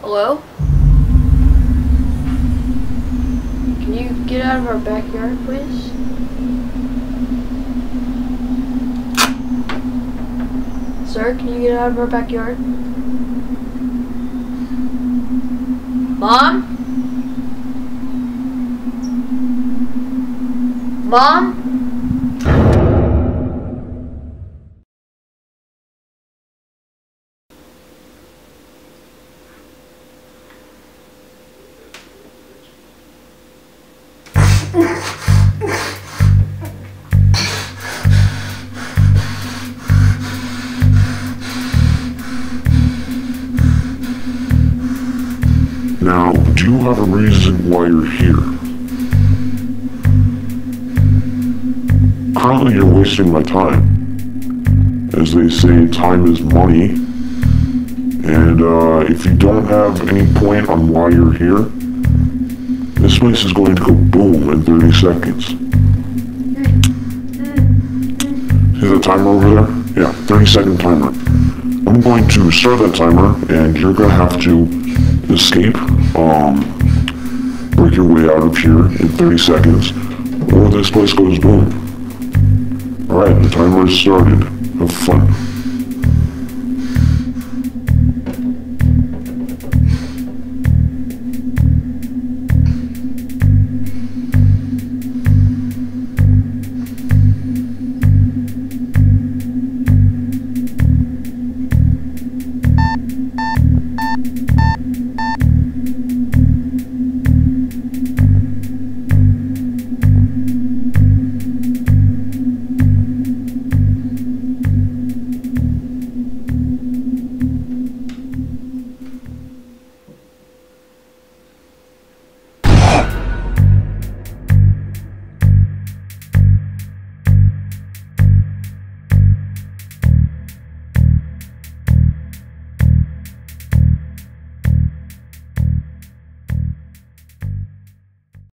Hello? Can you get out of our backyard, please? Sir, can you get out of our backyard? Mom? Mom? Now, do you have a reason why you're here? Currently, you're wasting my time. As they say, time is money. And if you don't have any point on why you're here, this place is going to go boom in 30 seconds. See the timer over there? Yeah, 30-second timer. I'm going to start that timer, and you're going to have to escape, work your way out of here in 30 seconds, or this place goes boom. Alright, the timer is started. Have fun.